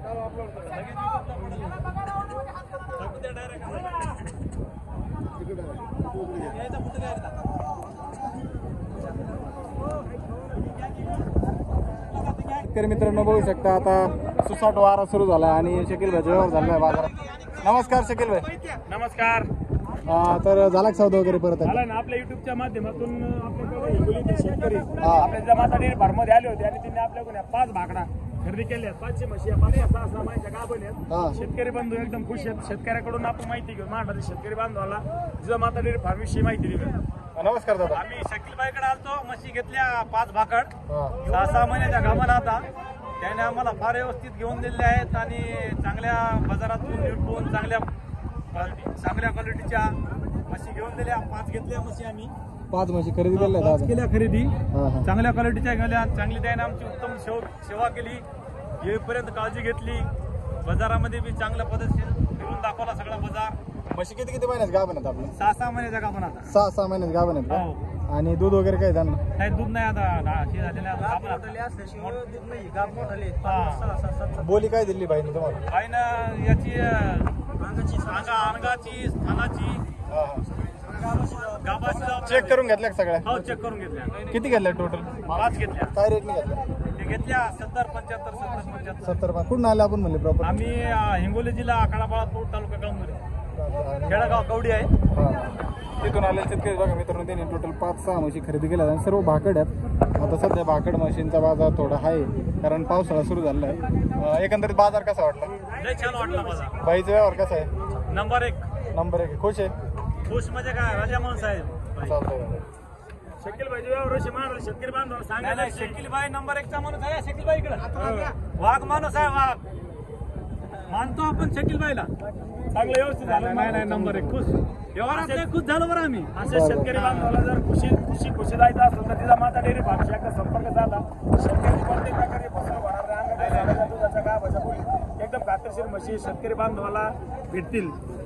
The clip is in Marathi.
शेतकरी मित्रांनो बघू शकता आता सुसाट वारा सुरू झाला आणि शकील भाई व्यवहार झालाय बाजारात। नमस्कार शकील भाई। नमस्कार। तर झाला सौदा वगैरे परत झाला ना आपल्या युट्यूबच्या माध्यमातून आपल्याकडे हिंगोलीचे शेतकरी आपल्या जमाता डेअरी फार्ममध्ये आले होते आणि त्यांनी आपल्याकडून 5 भाकडा खरेदी केल्या। 500 म्हशी 5-6 महिन्याच्या गाभण आहेत। शेतकरी बंधू एकदम खुश आहेत। शेतकऱ्याकडून आपण माहिती घेऊ महाराष्ट्र शेतकरी बांधवाला जमाता डेअरी फार्म विषयी माहिती देऊ। नमस्कार दादा। आम्ही शकील भाईकडे आलतो। म्हशी घेतल्या 5 भाकड 6 महिन्याच्या गाभण आता त्याने आम्हाला फार व्यवस्थित घेऊन दिले आहेत आणि चांगल्या बाजारातून निवडून चांगल्या क्वालिटीच्या म्हशी घेऊन दिल्या। 5 घेतल्या म्हशी आम्ही 5 म्हशी खरेदी केल्या दादा। केल्या खरेदी चांगल्या क्वालिटीच्या गेल्या। चांगली त्याने आमची उत्तम सेवा केली। येईपर्यंत काळजी घेतली। बाजारामध्ये बी चांगल्या पद्धतीने फिरून दाखवला सगळा बाजार। म्हशी किती महिन्यात गाभण आहेत आपल्या? 6 महिन्याच्या गाभण आता। 6 महिन्यात गाभण आहेत का? आणि दूध वगैरे काय त्यांना? नाही दूध नाही आता दूध नाही गाभ मोठाले। बोली काय दिली भाईने तुम्हाला? भाईनं याची अंगाची स्थानाची चेक करून घेतल्या सगळ्या? हो चेक करून घेतल्या। किती घेतल्या टोटल? 5 घेतल्या। काय रेटने घेतल्या? ते घेतल्या 70-75 70 कुठून आले आपण म्हणले प्रॉपर? आम्ही हिंगोली जिल्हा आखाडापाळा तालुका कळमनुरी खेडगाव कवडी आहे तिथून आले शेतकरी बघा मित्रांनो। त्यांनी टोटल 5-6 म्हशी खरेदी केल्या आणि सर्व भाकड आहेत। आता सध्या भाकड म्हशींचा बाजार थोडा आहे कारण पावसाळा सुरू झाला आहे। एकंदरीत बाजार कसा वाटला? लय छान वाटला बाजार। भाईचा व्यवहार कसा आहे? नंबर 1 खुश आहे। खुश म्हणजे काय राजा माणूस आहे शकील भाई व्यवहार शेतकरी बांधव सांगा। शकील भाई नंबर 1चा माणूस आहे। शकील भाई इकडे वाघ माणूस आहे वाघ मानतो आपण शकील भाईला। चांगलं व्यवस्थित झालं। नाही नंबर 1 खुश व्यवहारात खुश झालो बरं आम्ही। असे शेतकरी बांधवाला जर खुशी जायचं असेल तर तिचा माता डेअरी फार्मशी एकदा संपर्क साधा। शेतकरी कोणत्याही प्रकारे फसवणूक होणार नाही। दुधाचा गाभ एकदम खात्रीशीर म्हशी शेतकरी बांधवाला भेटतील।